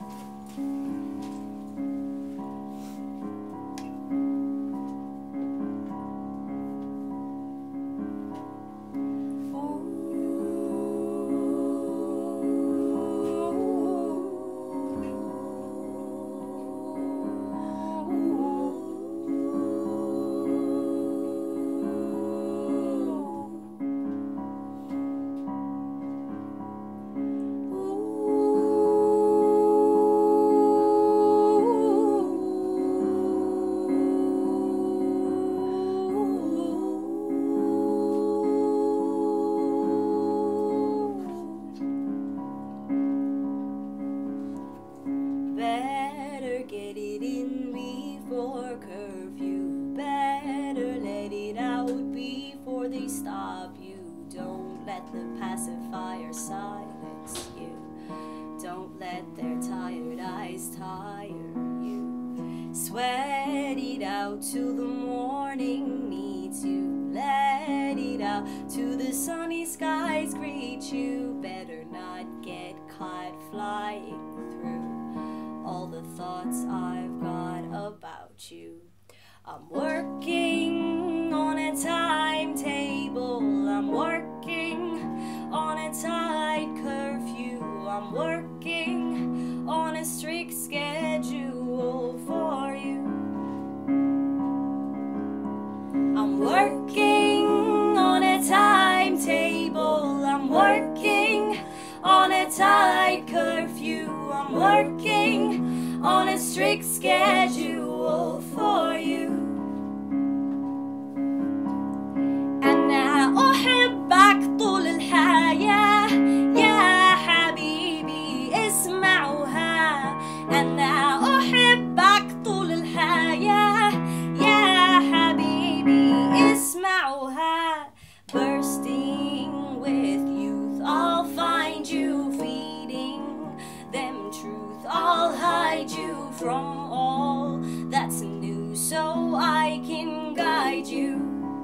Better get it in before curfew. Better let it out before they stop you. Don't let the pacifier silence you. Don't let their tired eyes tire you. Sweat it out till the morning meets you. Let it out till the sunny skies greet you. Better not get caught flying through all the thoughts I've got about you. I'm working on a timetable. I'm working on a tight curfew. I'm working on a strict schedule for you. I'm working on a timetable. I'm working on a tight curfew. I'm working on a strict schedule for you. أنا أحبك طول الحياة يا حبيبي اسمعوها. أنا أحبك طول الحياة يا حبيبي اسمعوها. Bursting with youth, I'll find you, feeding them truth. I'll hide you from all that's new so I can guide you.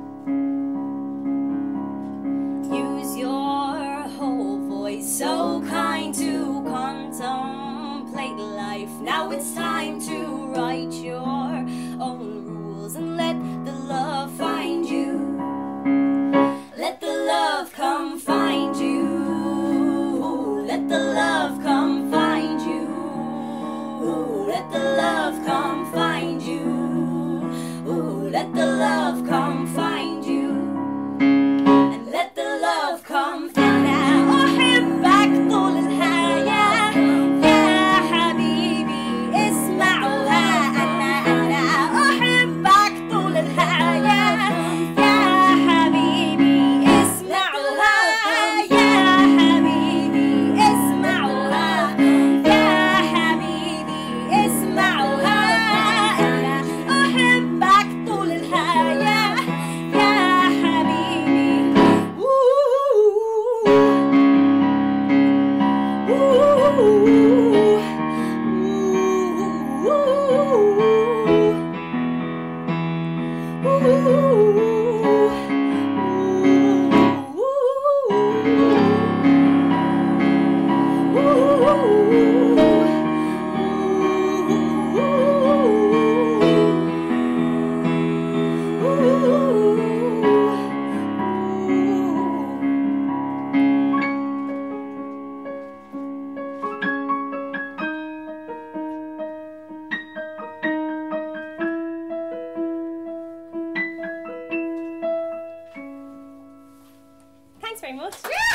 Use your whole voice, so kind to contemplate life. Now it's time to write your own rules and let the love find you. Let the love come find you. Let the love come find you. Let the love come find you. Let the love come find you. And let the love come. أنا أحبك طول الحياة يا حبيبي اسمعوها. أنا أحبك طول الحياة يا حبيبي اسمعوها. يا حبيبي اسمعوها. يا حبيبي اسمعوها. أنا أحبك طول الحياة يا حبيبي. Thanks very much.